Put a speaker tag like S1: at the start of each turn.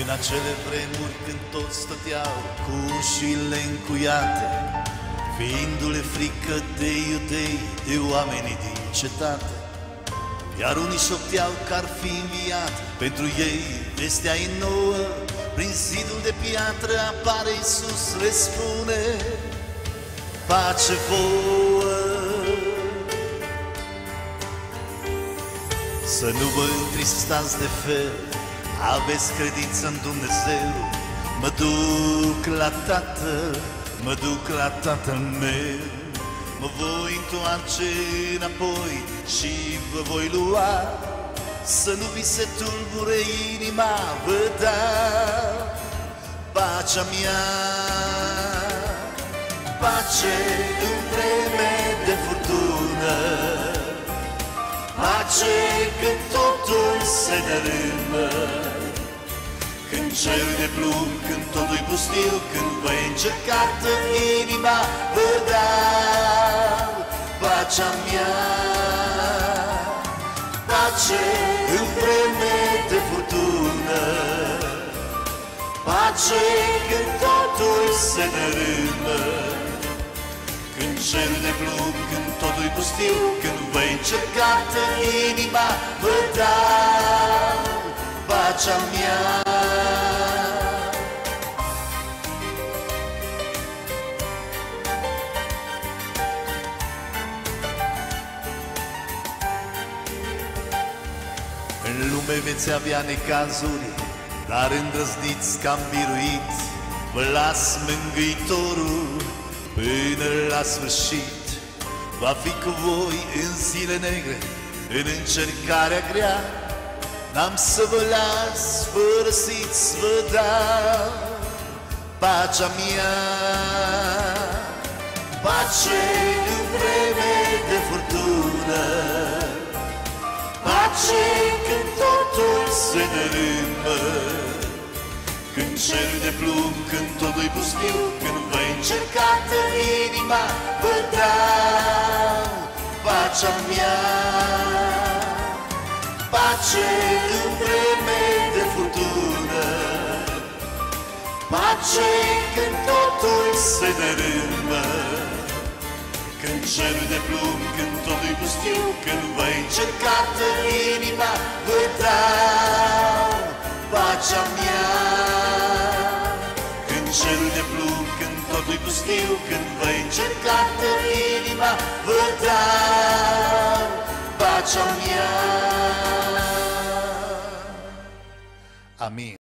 S1: În acele vremuri când toți stăteau cu ușile încuiate, fiindu-le frică de iudei, de oamenii din cetate, iar unii șopteau că ar fi înviat. Pentru ei vestea e nouă, prin zidul de piatră apare Iisus, le spune: pace vouă. Să nu vă întristați de fel, aveți credință în Dumnezeu. Mă duc la Tatăl, mă duc la Tatăl meu. Mă voi întoarce înapoi și vă voi lua. Să nu vi se tulbure inima, vă dau pacea mea. Pace în vreme de furtună, pace când totul se dărâmă, când cerul de plumb, când totul-i pustiu, când vă încercată inima, vă dau pacea mea. Pace în vreme de furtună, pace când totul se dărâmă, când cerul de plumb, când totul-i pustiu, când vă încercată inima, vă dau pacea mea. În lume veți avea necazuri, dar îndrăzniți că am biruit. Vă las Mângâitorul până la sfârșit. Va fi cu voi în zile negre, în încercarea grea. N-am să vă las părăsiți, vă dau pacea mea. Pace în vreme de furtună, pace când totul se dărâmă, când cerul de plumb, când totul-i pustiu, când vă încercată inima, vă dau pacea mea. Pace în vreme de furtună, pace când totul se dărâmă, când cerul de plumb, când totul-i pustiu, când vă încercată inima, vă dau pacea mea. Când cerul de plumb, când totul-i pustiu, când vă încercată inima, vă dau pacea mea. Amin.